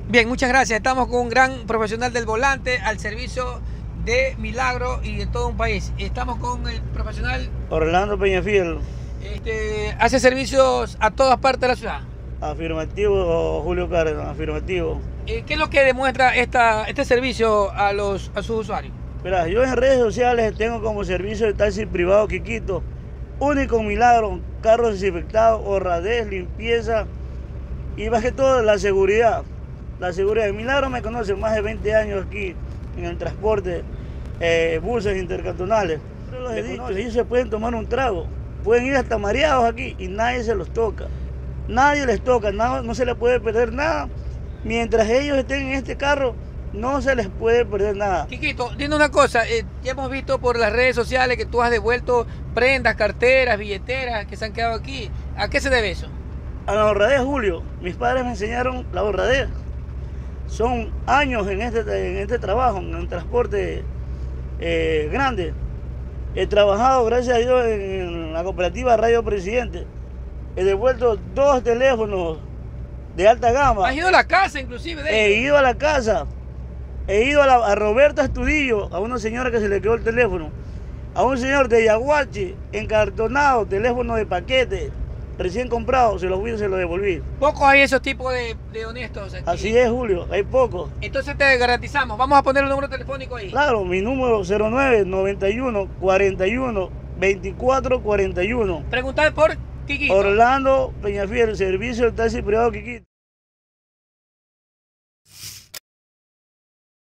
Bien, muchas gracias. Estamos con un gran profesional del volante al servicio de Milagro y de todo un país. Estamos con el profesional. Orlando Peñafiel. Hace servicios a todas partes de la ciudad. Afirmativo, Julio Cárdenas, afirmativo. ¿Qué es lo que demuestra este servicio a sus usuarios? Mira, yo en redes sociales tengo como servicio de taxi privado Quiquito, único Milagro, carros desinfectados, honradez, limpieza y más que todo la seguridad. La seguridad. En Milagro me conocen más de 20 años aquí en el transporte, buses intercantonales. Pero los he dicho, ellos se pueden tomar un trago, pueden ir hasta mareados aquí y nadie se los toca. Nadie les toca, no se les puede perder nada. Mientras ellos estén en este carro, no se les puede perder nada. Quiquito, dime una cosa, ya hemos visto por las redes sociales que tú has devuelto prendas, carteras, billeteras que se han quedado aquí. ¿A qué se debe eso? A la honradez, Julio. Mis padres me enseñaron la honradez. Son años en este trabajo, en el transporte grande. He trabajado, gracias a Dios, en la cooperativa Radio Presidente. He devuelto 2 teléfonos de alta gama. ¿Has ido a la casa inclusive de He ellos? ido a la casa. He ido a Roberta Estudillo, a una señora que se le quedó el teléfono. A un señor de Yaguachi, encartonado, teléfono de paquete, recién comprado, se lo devolví. Pocos hay esos tipos de honestos aquí. Así es, Julio, hay pocos. Entonces te garantizamos. Vamos a poner el número telefónico ahí. Claro, mi número 09 91 41 24 41. Preguntar por Quiquito. Orlando Peñafiel, servicio de taxi privado Quiquito.